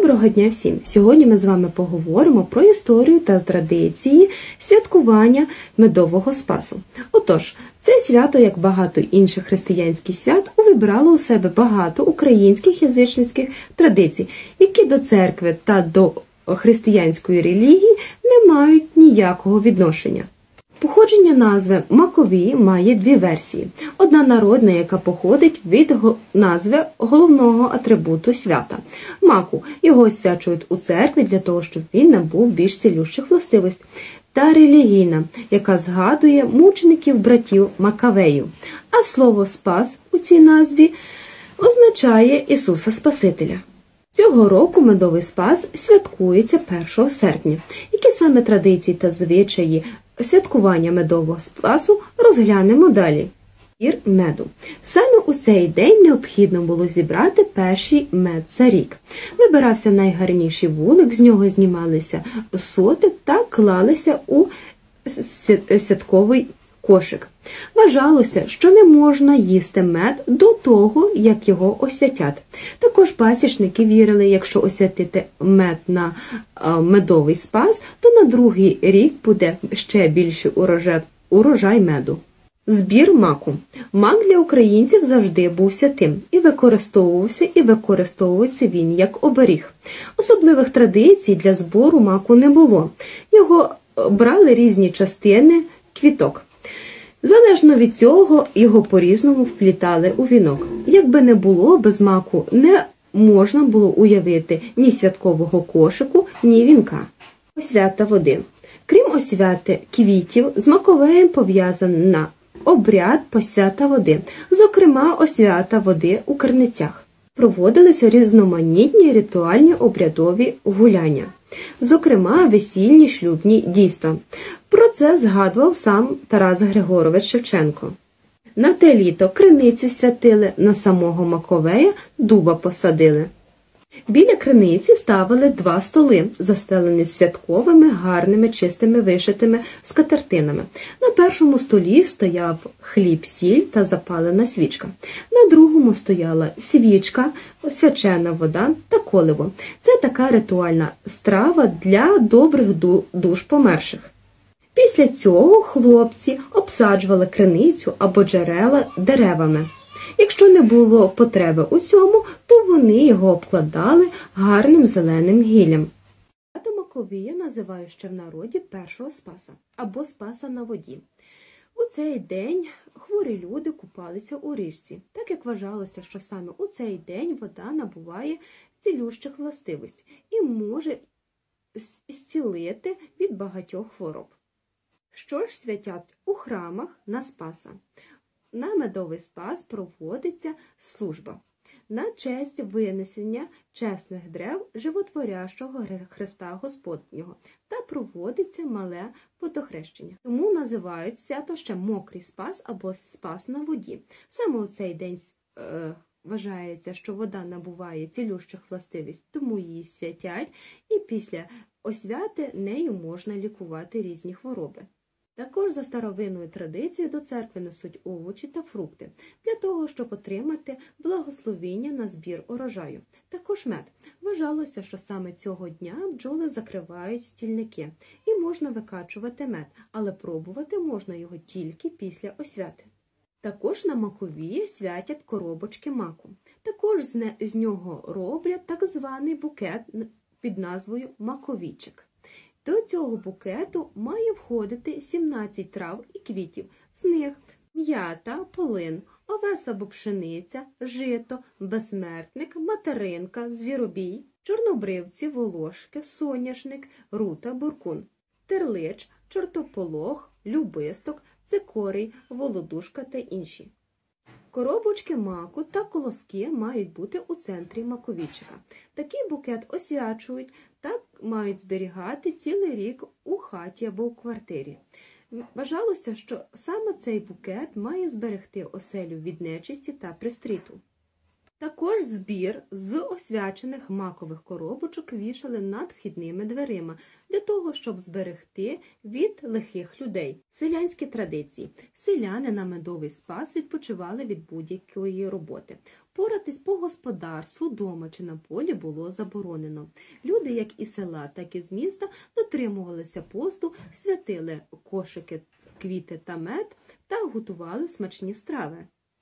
Доброго дня всім! Сьогодні ми з вами поговоримо про історію та традиції святкування Медового Спасу. Отож, це свято, як багато інших християнських свят, увібрало у себе багато українських язичницьких традицій, які до церкви та до християнської релігії не мають ніякого відношення. Походження назви Маковій має дві версії. Одна народна, яка походить від назви головного атрибуту свята – маку. Його освячують у церкві для того, щоб він набув більш цілющих властивостей. Та релігійна, яка згадує мучеників-братів Макавеїв. А слово «спас» у цій назві означає Ісуса Спасителя. Цього року Медовий Спас святкується 1 серпня. Які саме традиції та звичаї святкування Медового Спасу розглянемо далі. Збір меду. Саме у цей день необхідно було зібрати перший мед за рік. Вибирався найгарніший вулик, з нього знімалися соти та клалися у святковий кошик. Вважалося, що не можна їсти мед до того, як його освятять. Також пасічники вірили, якщо освятити мед на Медовий Спас, то на другий рік буде ще більший урожай меду. Збір маку. Мак для українців завжди був святим і використовується він як оберіг. Особливих традицій для збору маку не було. Його брали різні частини квіток. Залежно від цього, його по-різному вплітали у вінок. Якби не було, без маку не можна було уявити ні святкового кошику, ні вінка. Освята води. Крім освяти квітів, з Маковеєм пов'язана обряд посвята води, зокрема освята води у Криницях. Проводилися різноманітні ритуальні обрядові гуляння, зокрема весільні шлюбні дійства. Про це згадував сам Тарас Григорович Шевченко. На те літо криницю святили, на самого Маковея дуба посадили. Біля криниці ставили 2 столи, застелені святковими, гарними, чистими, вишитими скатертинами. На першому столі стояв хліб, сіль та запалена свічка. На другому стояла свічка, свячена вода та коливо. Це така ритуальна страва для добрих душ померших. Після цього хлопці обсаджували криницю або джерела деревами. Якщо не було потреби у цьому, то вони його обкладали гарним зеленим гіллям. Свято Маковія називають ще в народі першого Спаса або Спаса на воді. У цей день хворі люди купалися у річці, так як вважалося, що саме у цей день вода набуває цілющих властивостей і може зцілити від багатьох хвороб. Що ж святять у храмах на Спаса? На Медовий Спас проводиться служба на честь винесення чесних древ животворящого Христа Господнього та проводиться мале водохрещення. Тому називають свято ще Мокрий Спас або Спас на воді. Саме у цей день вважається, що вода набуває цілющих властивостей, тому її святять, і після освяти нею можна лікувати різні хвороби. Також за старовинною традицією до церкви несуть овочі та фрукти, для того, щоб отримати благословіння на збір урожаю. Також мед. Вважалося, що саме цього дня бджоли закривають стільники і можна викачувати мед, але пробувати можна його тільки після освяти. Також на Маковії святять коробочки маку. Також з нього роблять так званий букет під назвою Маковійчик. До цього букету має входити 17 трав і квітів. З них м'ята, полин, овес або пшениця, жито, безсмертник, материнка, звіробій, чорнобривці, волошки, соняшник, рута, буркун, терлич, чортополох, любисток, цикорій, володушка та інші. Коробочки маку та колоски мають бути у центрі маковійчика. Такий букет освячують та мають зберігати цілий рік у хаті або у квартирі. Вважалося, що саме цей букет має зберегти оселю від нечисті та пристріту. Також збір з освячених макових коробочок вішали над вхідними дверима, для того, щоб зберегти від лихих людей. Селянські традиції. Селяни на Медовий Спас відпочивали від будь-якої роботи. Поратись по господарству, дома чи на полі було заборонено. Люди, як із села, так і з міста, дотримувалися посту, святили кошики, квіти та мед та готували смачні страви.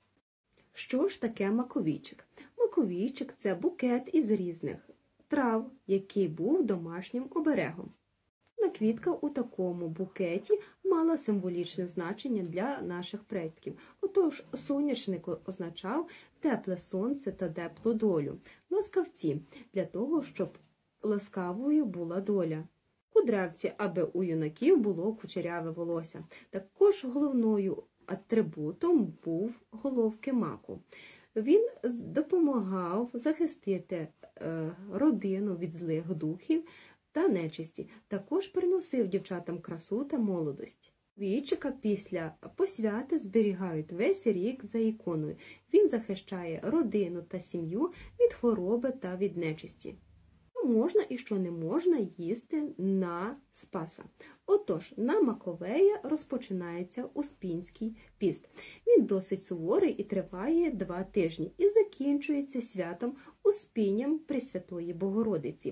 Що ж таке маковійчик? Маковійчик – це букет із різних трав, який був домашнім оберегом. Квітка у такому букеті мала символічне значення для наших предків. Отож, соняшник означав тепле сонце та теплу долю. Ласкавці – для того, щоб ласкавою була доля. Кудрявці, аби у юнаків було кучеряве волосся. Також головною атрибутом був головки маку. Він допомагав захистити родину від злих духів та нечисті. Також приносив дівчатам красу та молодость. Війчика після посвяти зберігають весь рік за іконою. Він захищає родину та сім'ю від хвороби та від нечисті. Що можна і що не можна їсти на Спаса. Отож, на Маковея розпочинається Успінський піст. Він досить суворий і триває 2 тижні і закінчується святом Успінням Пресвятої Богородиці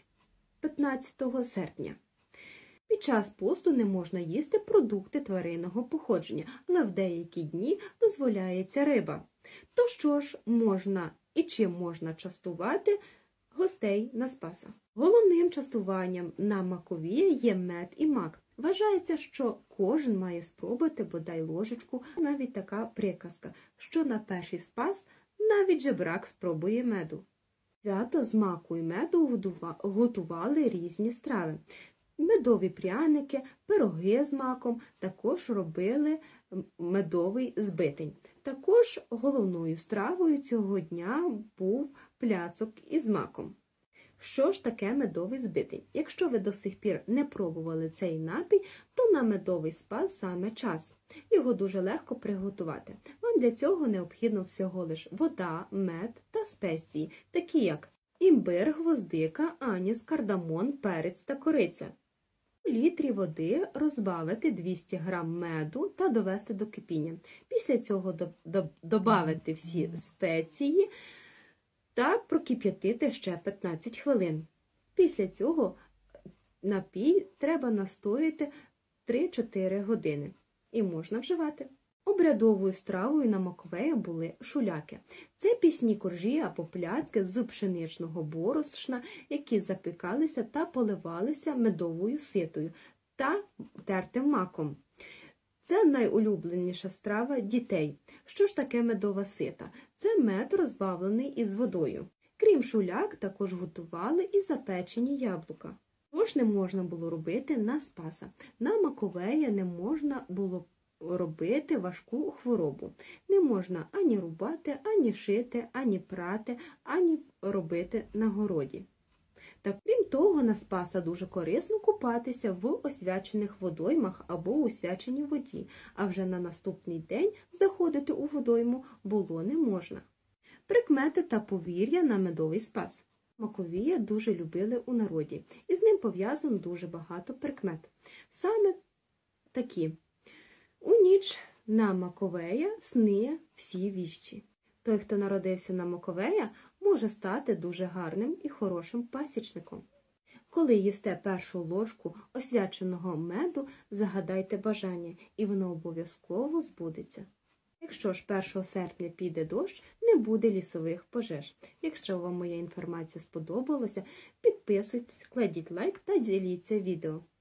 15 серпня. Під час посту не можна їсти продукти тваринного походження, але в деякі дні дозволяється риба. То що ж можна і чим можна частувати гостей на Спаса? Головним частуванням на Маковія є мед і мак. Вважається, що кожен має спробувати бодай ложечку, навіть така приказка, що на перший Спас навіть жебрак спробує меду. Свято з маку і меду готували різні страви. Медові пряники, пироги з маком, також робили медовий збитень. Також головною стравою цього дня був пляцок із маком. Що ж таке медовий збитень? Якщо ви до сих пір не пробували цей напій, то на медовий спас саме час. Його дуже легко приготувати. Вам для цього необхідно всього лиш вода, мед та спеції, такі як імбир, гвоздика, аніс, кардамон, перець та кориця. У літрі води розбавити 200 г меду та довести до кипіння. Після цього додати всі спеції та прокип'ятити ще 15 хвилин. Після цього напій треба настояти 3-4 години і можна вживати. Обрядовою стравою на Маковея були шуляки. Це пісні коржі або пляцки з пшеничного борошна, які запікалися та поливалися медовою ситою та тертим маком. Це найулюбленіша страва дітей. Що ж таке медова сита? Це мед, розбавлений із водою. Крім шуляк, також готували і запечені яблука. Тож не можна було робити на Спаса. На Маковея не можна було робити важку хворобу. Не можна ані рубати, ані шити, ані прати, ані робити на городі. Та крім того, на Спаса дуже корисно купатися в освячених водоймах або у освяченій воді, а вже на наступний день заходити у водойму було не можна. Прикмети та повір'я на медовий Спас. Маковія дуже любили у народі, і з ним пов'язано дуже багато прикмет. Саме такі. У ніч на Маковея сни всі віщі. Той, хто народився на Маковея, може стати дуже гарним і хорошим пасічником. Коли їсте першу ложку освяченого меду, загадайте бажання, і воно обов'язково збудеться. Якщо ж 1 серпня піде дощ, не буде лісових пожеж. Якщо вам моя інформація сподобалася, підписуйтесь, кладіть лайк та діліться відео.